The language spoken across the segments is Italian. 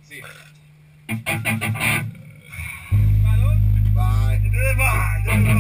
Sì. Vado? Vai. Dove vai? Dove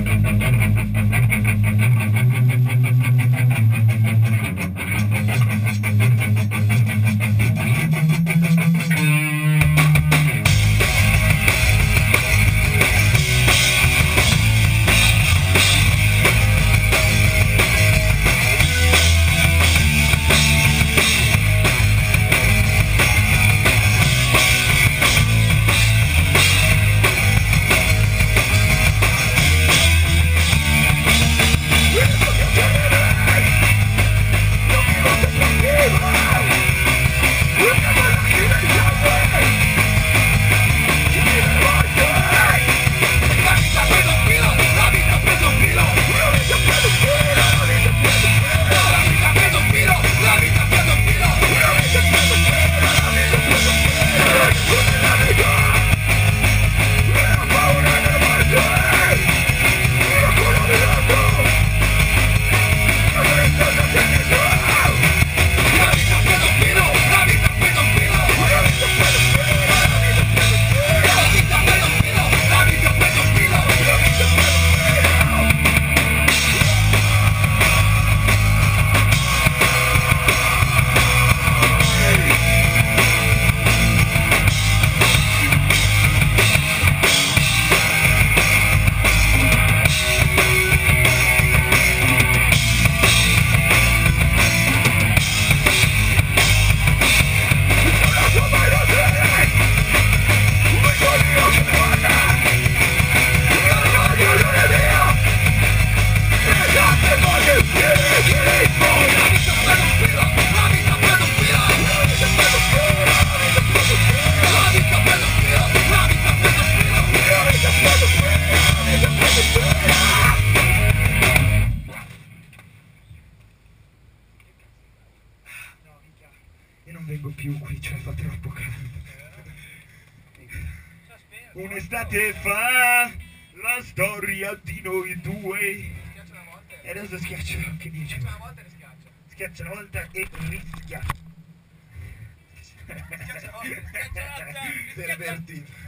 io non vengo più qui, cioè fa troppo caldo. Un'estate fa, la storia di noi due. E adesso schiaccio, che dice? Schiaccia una volta e rischiaccia. Pervertito.